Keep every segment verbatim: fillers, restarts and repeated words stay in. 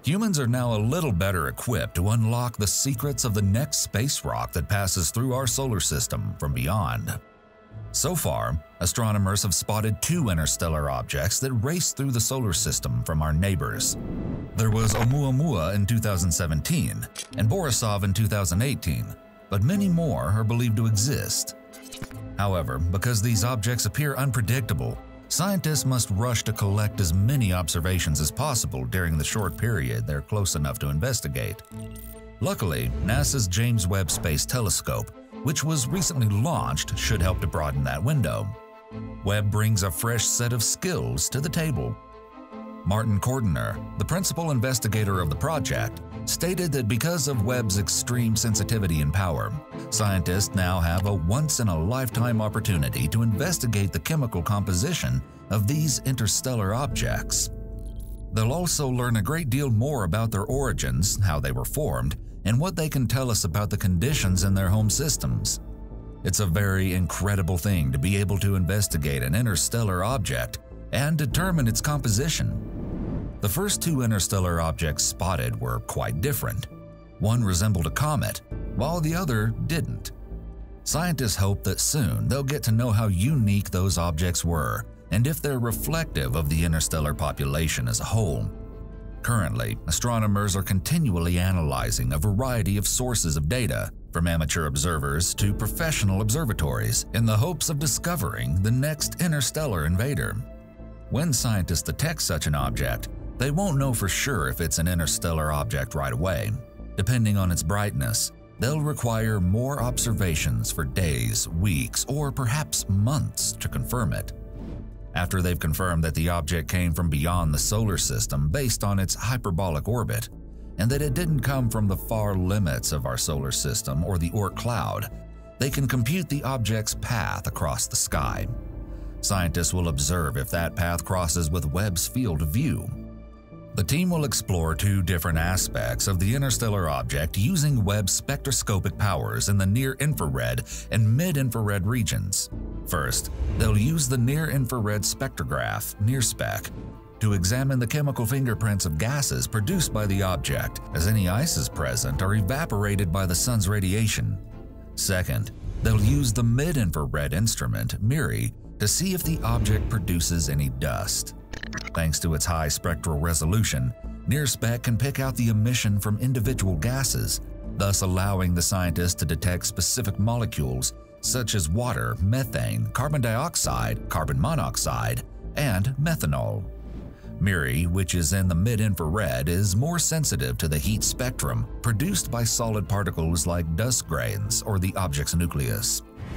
Humans are now a little better equipped to unlock the secrets of the next space rock that passes through our solar system from beyond. So far, astronomers have spotted two interstellar objects that race through the solar system from our neighbors. There was Oumuamua in two thousand seventeen and Borisov in two thousand eighteen, but many more are believed to exist. However, because these objects appear unpredictable, scientists must rush to collect as many observations as possible during the short period they're close enough to investigate. Luckily, NASA's James Webb Space Telescope, which was recently launched, should help to broaden that window. Webb brings a fresh set of skills to the table. Martin Cordiner, the principal investigator of the project, stated that because of Webb's extreme sensitivity and power, scientists now have a once-in-a-lifetime opportunity to investigate the chemical composition of these interstellar objects. They'll also learn a great deal more about their origins, how they were formed, and what they can tell us about the conditions in their home systems. It's a very incredible thing to be able to investigate an interstellar object and determine its composition. The first two interstellar objects spotted were quite different. One resembled a comet, while the other didn't. Scientists hope that soon they'll get to know how unique those objects were and if they're reflective of the interstellar population as a whole. Currently, astronomers are continually analyzing a variety of sources of data, from amateur observers to professional observatories, in the hopes of discovering the next interstellar invader. When scientists detect such an object, they won't know for sure if it's an interstellar object right away. Depending on its brightness, they'll require more observations for days, weeks, or perhaps months to confirm it. After they've confirmed that the object came from beyond the solar system based on its hyperbolic orbit, and that it didn't come from the far limits of our solar system or the Oort cloud, they can compute the object's path across the sky. Scientists will observe if that path crosses with Webb's field of view. The team will explore two different aspects of the interstellar object using Webb's spectroscopic powers in the near-infrared and mid-infrared regions. First, they'll use the Near-Infrared Spectrograph, NearSpec, to examine the chemical fingerprints of gases produced by the object, as any ices present are evaporated by the sun's radiation. Second, they'll use the mid-infrared instrument, MIRI, to see if the object produces any dust. Thanks to its high spectral resolution, NearSpec can pick out the emission from individual gases, thus allowing the scientists to detect specific molecules such as water, methane, carbon dioxide, carbon monoxide, and methanol. MIRI, which is in the mid-infrared, is more sensitive to the heat spectrum produced by solid particles like dust grains or the object's nucleus.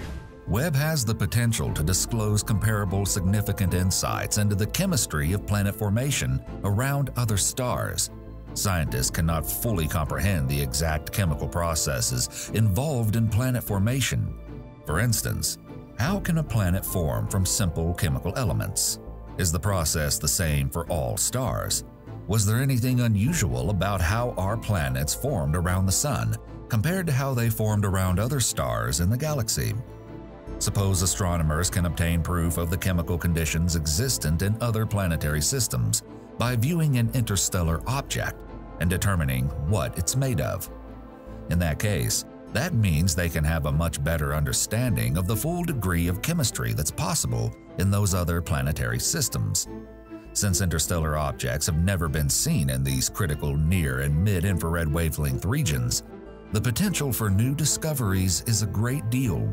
Webb has the potential to disclose comparable significant insights into the chemistry of planet formation around other stars. Scientists cannot fully comprehend the exact chemical processes involved in planet formation. For instance, how can a planet form from simple chemical elements? Is the process the same for all stars? Was there anything unusual about how our planets formed around the Sun compared to how they formed around other stars in the galaxy? Suppose astronomers can obtain proof of the chemical conditions existent in other planetary systems by viewing an interstellar object and determining what it's made of. In that case, that means they can have a much better understanding of the full degree of chemistry that's possible in those other planetary systems. Since interstellar objects have never been seen in these critical near and mid-infrared wavelength regions, the potential for new discoveries is a great deal.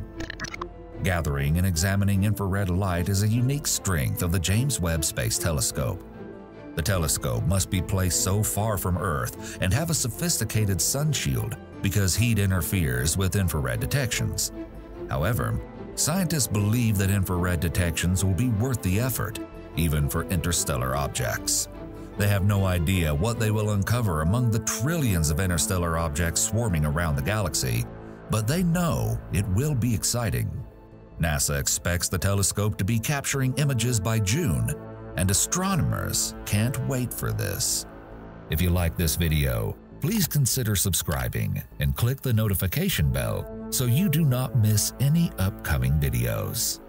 Gathering and examining infrared light is a unique strength of the James Webb Space Telescope. The telescope must be placed so far from Earth and have a sophisticated sun shield because heat interferes with infrared detections. However, scientists believe that infrared detections will be worth the effort, even for interstellar objects. They have no idea what they will uncover among the trillions of interstellar objects swarming around the galaxy, but they know it will be exciting. NASA expects the telescope to be capturing images by June, and astronomers can't wait for this. If you like this video, please consider subscribing and click the notification bell so you do not miss any upcoming videos.